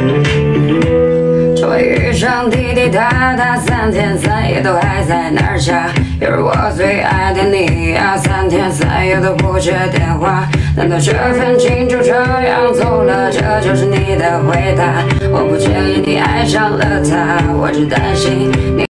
终于遇上滴滴答答，3天3夜都还在那儿下。又是我最爱的你啊，3天3夜都不接电话。难道这份情就这样走了？这就是你的回答。我不介意你爱上了他，我只担心你。